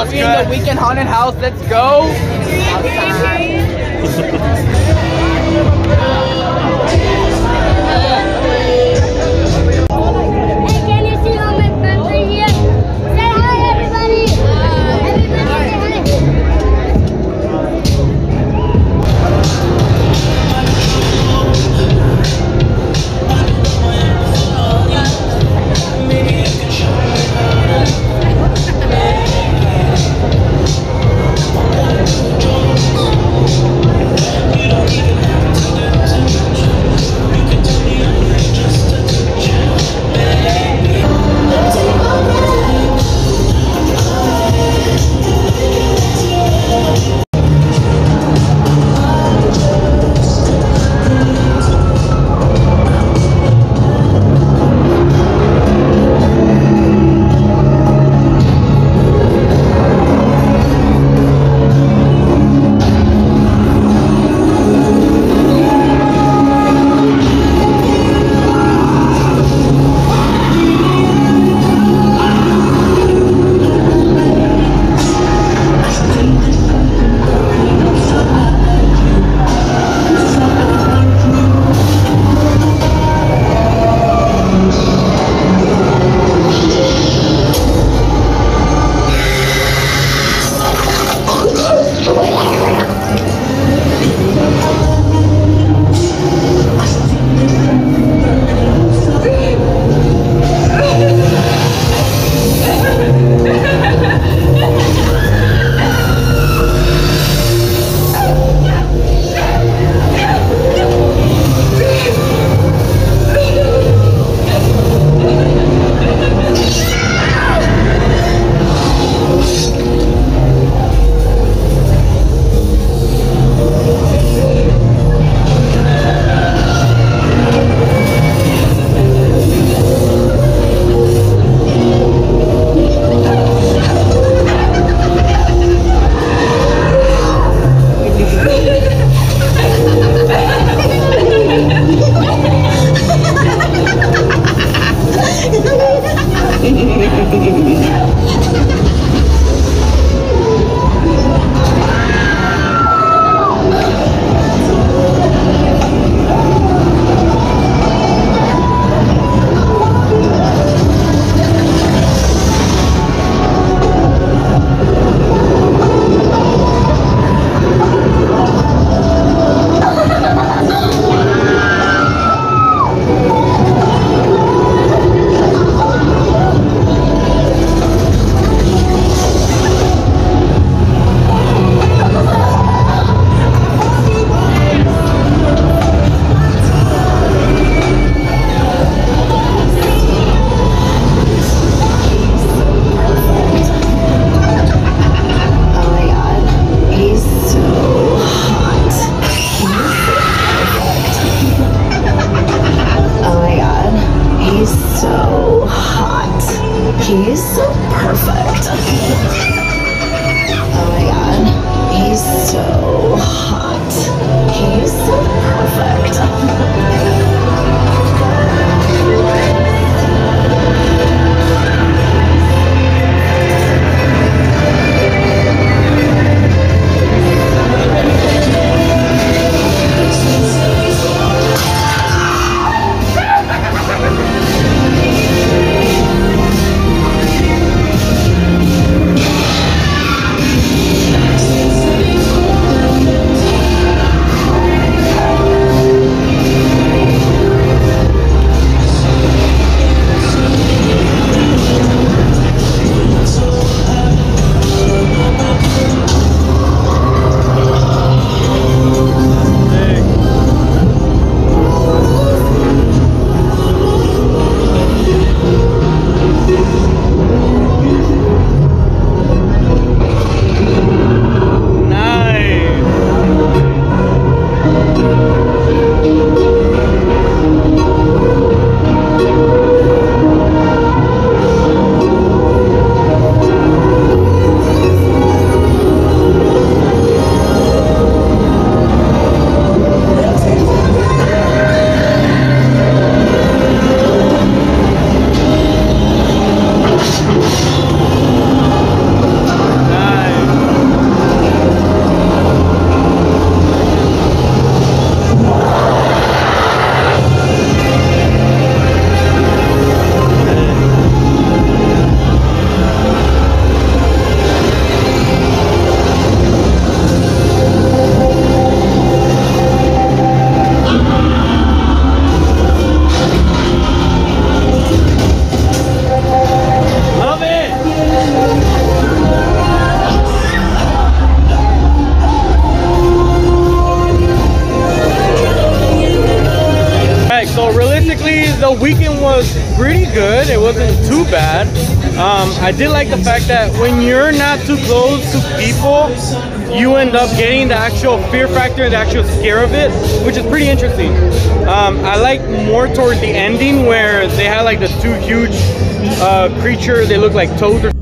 Are we in the weekend haunted house? Let's go. Hey, can you see all my friends are here? Say hi, everybody. Everybody say hi. the weekend was pretty good. It wasn't too bad. I did like the fact that when you're not too close to people, you end up getting the actual fear factor and the actual scare of it, which is pretty interesting. I like more towards the ending where they had like the two huge creatures. They look like toads or